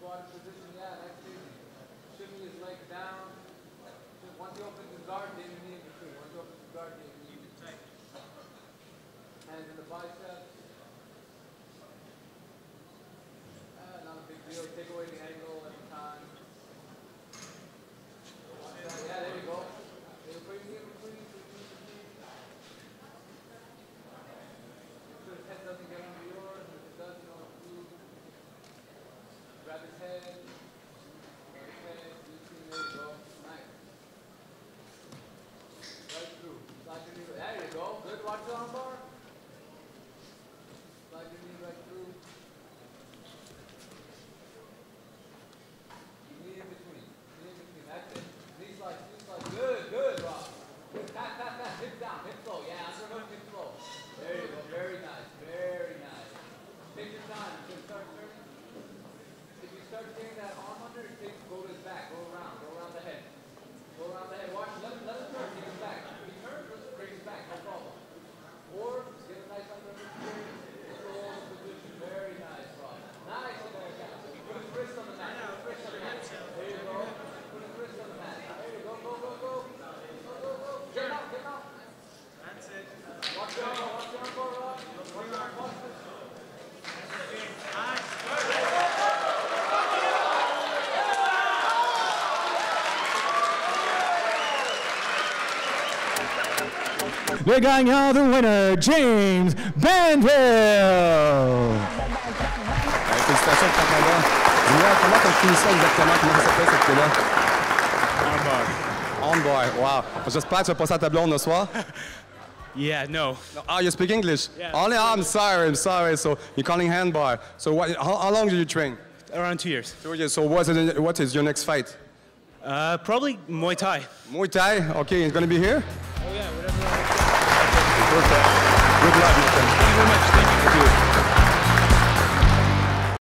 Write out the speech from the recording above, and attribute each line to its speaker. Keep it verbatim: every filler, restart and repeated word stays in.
Speaker 1: Squat position, yeah, that's easy. Shimmy his legs down. Once he opens his guard, get your knee in between. Once he opens his guard, get your knee in between. Hands in the biceps. Uh, not a big deal. Take away the angle every time. Yeah, there you go. There you put your knee in between. Make sure his head doesn't get under yours. If it does, you know what to do. Grab his head. Grab his head. There you go. Nice. Right through. Slide your knee. There you go. Good. Watch the arm bar. Slide your knee right through. Knee in between. Knee in between. That's it. Knee slide. Knee slide. Good. Good, Rob. Good. Tap, tap, tap. Hip down. Hip flow. Yeah, underhook, hip flow. There you go. Very nice. Very nice. Take your time. You can start turning. If you start getting that arm under, take, go to his back. Go around. Go around the head. Go around the head. Watch. Let him, let him turn. Take his back. If he turns, just bring his back. No problem. Or get a nice underhook here. Control the position. Very nice, Rob. Nice. Put his wrist on the mat. Put his wrist on the mat. There you go. Put his wrist on the mat. There you go. Go, go, go. Go, go, go. Get out. Get out.
Speaker 2: That's it.
Speaker 1: Watch your arm. Watch your arm, Rob. Watch your arm. Watch this.
Speaker 3: Le gagnant, the winner, James Banville.
Speaker 4: Félicitations pour ton combat. Dis-moi, comment tu as fini ça exactement? Comment ça s'appelle cette clé-là?
Speaker 2: Armbar.
Speaker 4: Armbar, wow. J'espère que tu vas passer à ta blonde ce soir.
Speaker 2: Yeah, no.
Speaker 4: No. Oh, you speak English?
Speaker 2: Yeah.
Speaker 4: Only, oh, I'm sorry, I'm sorry. So you're calling handbar. So what, how, how long do you train?
Speaker 2: Around two years.
Speaker 4: Two years. So what is, what is your next fight?
Speaker 2: Uh, probably Muay Thai.
Speaker 4: Muay Thai? Okay, it's going to be here?
Speaker 2: Oh yeah, whatever.
Speaker 4: Perfect. Good luck, my friend.
Speaker 2: Thank you very much. Thank you.
Speaker 4: Thank you.